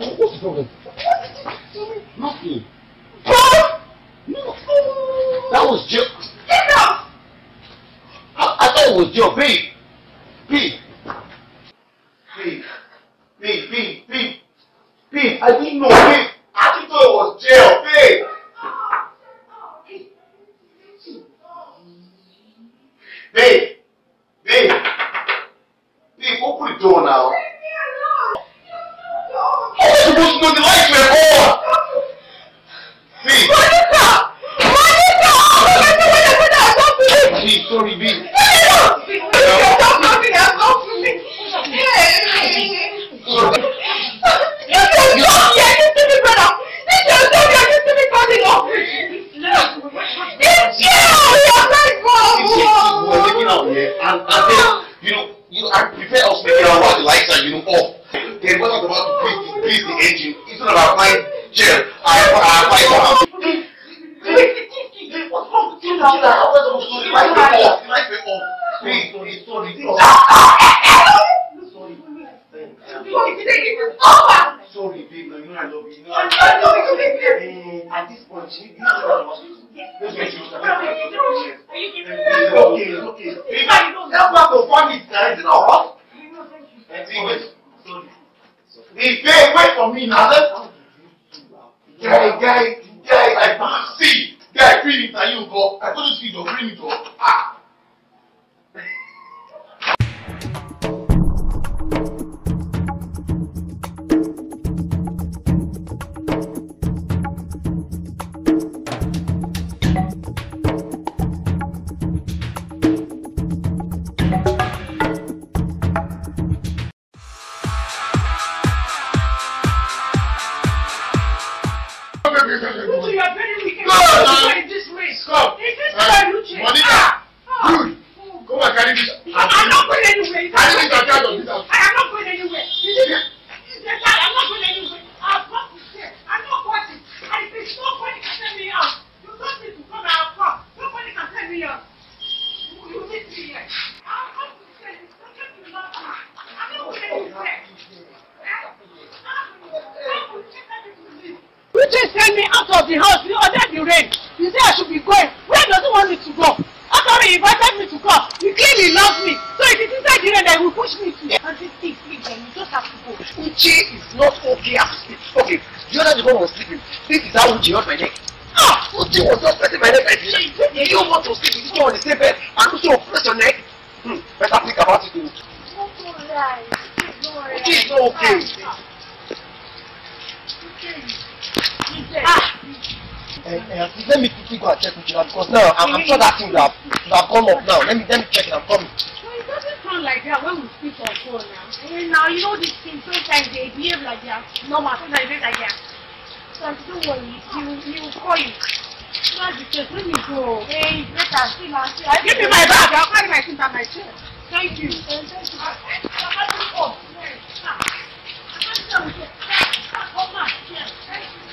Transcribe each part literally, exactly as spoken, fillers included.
What's the problem? Nothing. No. That was joke. Enough! I, I thought it was joke. Babe. Babe. Babe. Babe, babe, babe. Babe, I didn't know, babe. I actually thought it was jail, babe. Babe. Babe. Babe, open the door now. I was supposed to know the lights were on. Babe. Monica! Monica! Please, sorry, babe. Stop talking, I'm not for me. You don't talk here, you see me, brother. You don't talk here, you see me calling off. It's you! You're right, Mom! We're making out here, and, and then, you know, you know, I prepared us making out while the lights are, you know, off. Then when I was about to grease the, grease the engine, instead of applying gel, I applied oil. What's wrong with you now? I was supposed to do the lights were off. The lights were off. Please, sorry, sorry. Sorry, babe. No, you know I love you. You know I love you. At this point, you know what I was supposed to do. Let's get you started. Okay, okay. Babe, that's not the funny side. Is it not hot? Sorry. Hey, babe, wait for me now. Guy, guy, guy, I can't see. Guy, free it, and you go. I couldn't see the free it, go. Ah. Uche on my neck. Ah! Uche was just pressing my neck like this. Do you want to sleep with this one on the same bed and Uche will press your neck? Hmm, better think about it too. Uche is not okay. Ah! Uh, uh, let me quickly go and check Uche now because now I'm, I'm sure that thing would have, would have come up now. Let me, let me check it, I'm coming. Well, it doesn't sound like that when we speak on phone now. And now, you know these things, sometimes they behave like they are normal, sometimes they behave like they are. So don't worry, he will, he will call you. That's the case. Let me go. Hey, better see my chair. Give me my bag. I'll carry my things on my chair. Thank you. And thank you. I'm not going to go. I'm not going to go. Come on. Yes. Thank you.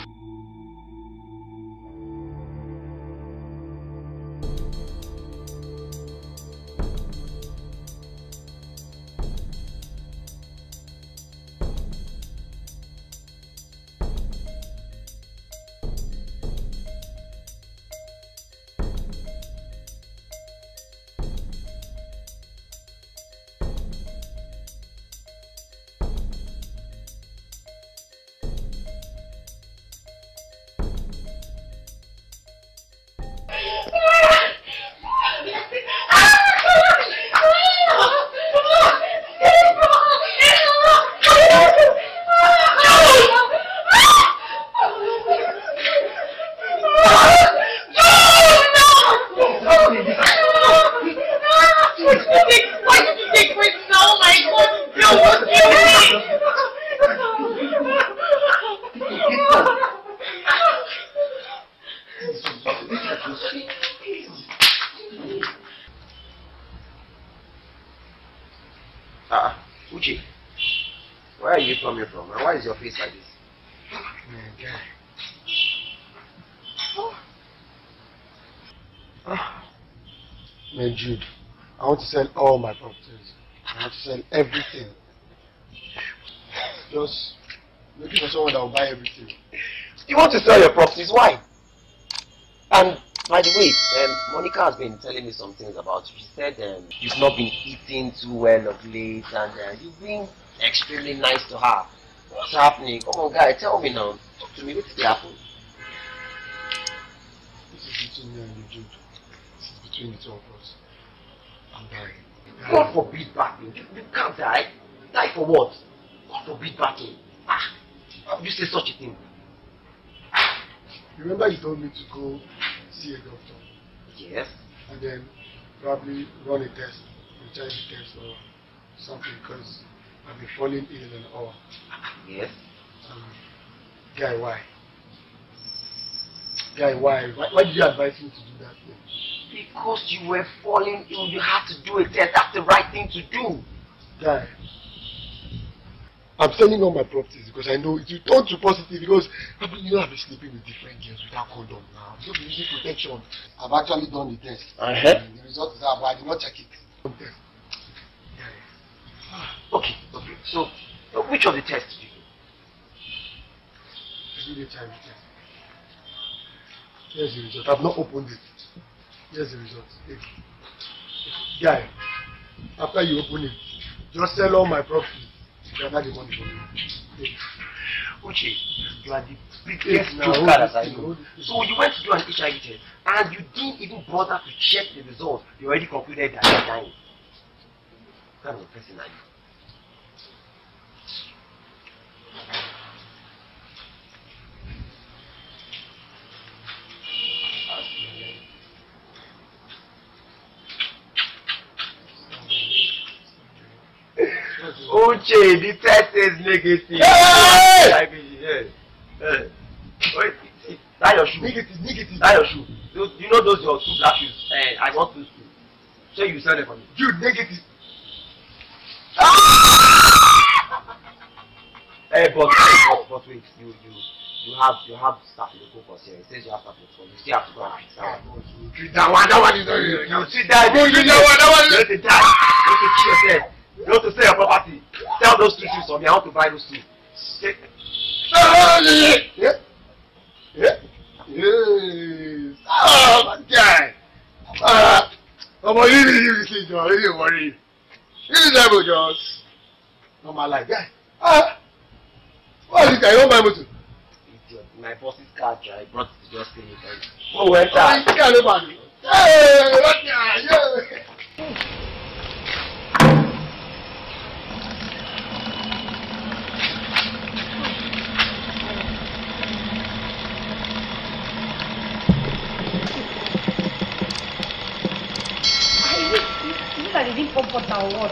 Jude, I want to sell all my properties. I want to sell everything. Just Looking for someone that will buy everything. You want to sell your properties? Why? And by the way, um, Monica has been telling me some things about you. She said um, you've not been eating too well of late, and uh, you've been extremely nice to her. What's happening? Come on, guy, tell me now. Talk to me. What did happen? This is between me and you, Jude. This is between the two of us. I'm dying. God forbid bad thing. You, you can't die. Die for what? God forbid bad thing. Ah, how would you say such a thing? Remember you told me to go see a doctor? Yes. And then probably run a test, H I V test or something, because I've been falling ill and all. Yes. Um, guy, why? Guy, why? why? Why did you advise me to do that thing? Because you were falling ill, you had to do a test. That's the right thing to do. Guy, I'm selling all my properties because I know it will turn to positive because probably you know I've been sleeping with different girls without condom now. So we need protection. I've actually done the test. Uh-huh. And the result is that, but I did not check it. Test. Okay, okay. So, uh, which of the tests did you do? I did a H I V test. Here's the result. I've not opened it. Here's the result. Hey. Guy, after you open it, just sell all my properties. You got the money for me. Hey. Uche, you are the biggest joker that I know. So you went to do an H I V test and you didn't even bother to check the result. You already concluded that you're dying. What kind of person are you? Uche, the test is negative. Hey! I mean, yeah. Hey. Wait, tie your shoe. Negative, negative. Tie your shoe. Those, you know those your two black shoes? Eh, I want those two. So you sell them for me. You negative. Hey, but, but, but wait, you, you, you have, you have staphylococcus here. It says you have staphylococcus. You still have to go and treat that one. Treat that one. That one is not here. You treat that. Go treat that one. That one You is. have to die. You have to kill yourself. You have to sell your property. Sell those two shoes for me. I want to buy those two. Yeah. Yeah. Yes. Oh, my guy. Ah. I'm a little, little, little, I'm really worried. This is level, Jones. On my life, guy. Ah. What is this guy? You don't buy motor? Idiot. My boss's car, I brought it to just clean it. Oh, enter. Ah, this guy, nobody. Hey, what guy? Yeah. I didn't pop out our water.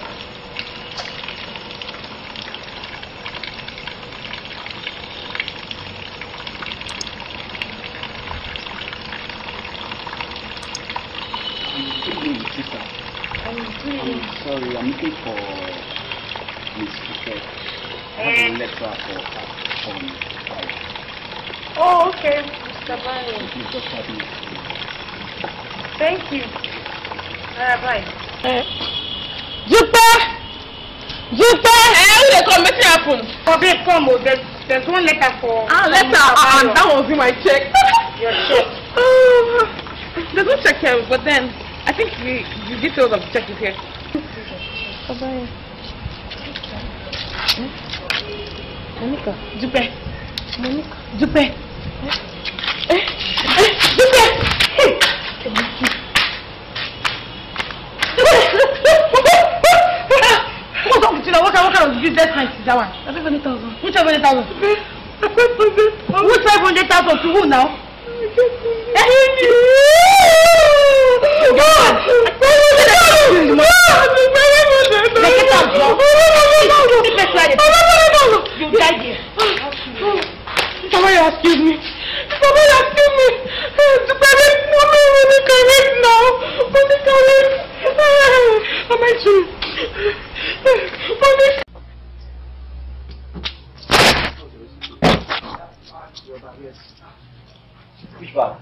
I'm sorry, I'm looking for Miss Kike. I have a letter for her from Bayo. Oh, okay, Mister Bayo. Please just help me. Thank you. Alright, bye. Jupe! Jupe! Eh, who they come? What happened? Probably come, oh, there's, there's one letter for... Ah, letter, and that was in my check. Your check. Oh, there's no check here, but then I think the, the details of the check is here. Bye-bye. Monica. Jupe. Monica. Jupe. Eh? Eh? Jupe! Hey! What's up with you now? What kind, what kind of business mind is that one? five hundred thousand. Which five hundred thousand? Which five hundred thousand to who now? You died here. Somebody excuse me. Somebody excuse me. To parent, mommy, Monica, wait now. Monica, wait. Am I true? Monica. Which bag?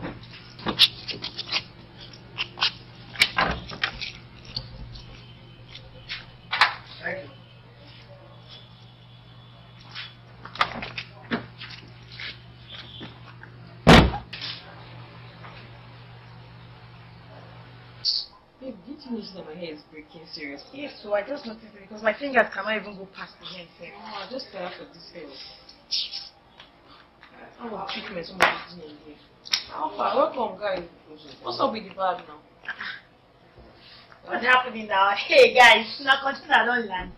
Thank you. noticed that my hair is breaking seriously. Yes, so I just noticed it because my fingers cannot even go past the hair. Oh, I just tired for this hair. I want to treat me somebody doing here. How far? Welcome, guys. What's up with the bag now? What's happening now? Hey guys, now consider I don't land.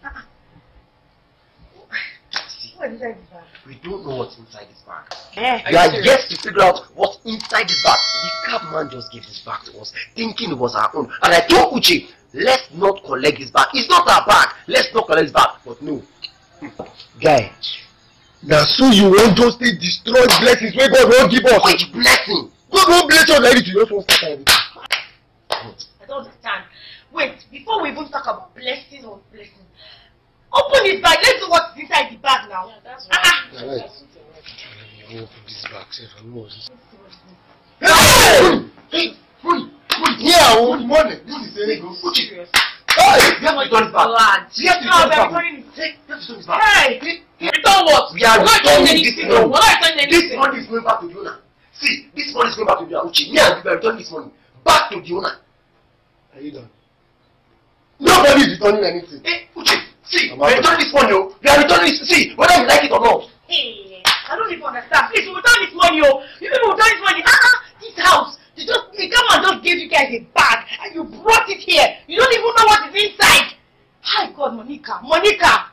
What's inside this bag? We don't know what's inside this bag. Yeah. We are yet to figure out what's inside this bag. The cabman just gave this bag to us, thinking it was our own. And I told Uche, let's not collect this bag. It's not our bag. Let's not collect this bag. But no. Guy, now so you won't just stay destroy blessings where God won't give us. Which blessing? God won't bless you already to just want to start everything. I don't understand. Wait, before we even talk about blessing or blessing, open this bag. Let's see what's inside the bag now. Yeah, that's right. right. Right. Let me open this bag, sef. I know what's inside. Hey! Hey, money, money, yeah, money, money. This is saying go. Serious. Hey! We have to return this bag. Lad. We have to No, return we're this bag. returning it. Hey, we have to return this bag. Hey! Return what? We are We're not returning returning this anything. money. We're not returning This anything. money is going back to the owner. See, this money is going back to the owner. Uche, me and you are returning this money back to the owner. Are you done? Nobody is returning anything. Hey, Uche, see, I'm we are returning this money. Oh. We are returning this. See, whether you like it or not. Hey, I don't even understand. Please, we return this money, oh. You people return this money. Ah, ah, this house. You just, the government just gave you guys a bag and you brought it here. You don't even know what is inside. Hi, God, Monica. Monica.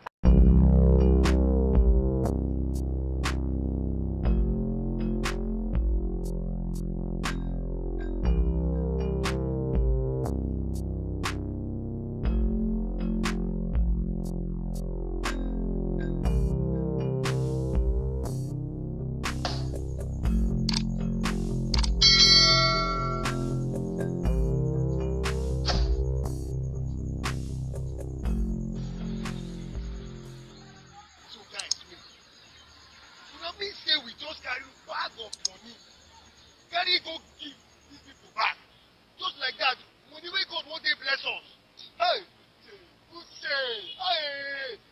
Carry go give these people back. Just like that. Money wey God won't bless us. Hey, Uche, hey.